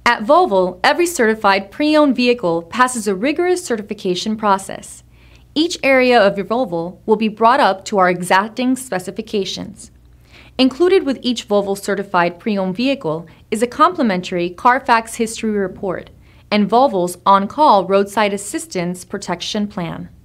At Volvo, every certified pre-owned vehicle passes a rigorous certification process. Each area of your Volvo will be brought up to our exacting specifications. Included with each Volvo certified pre-owned vehicle is a complimentary Carfax history report and Volvo's on-call roadside assistance protection plan.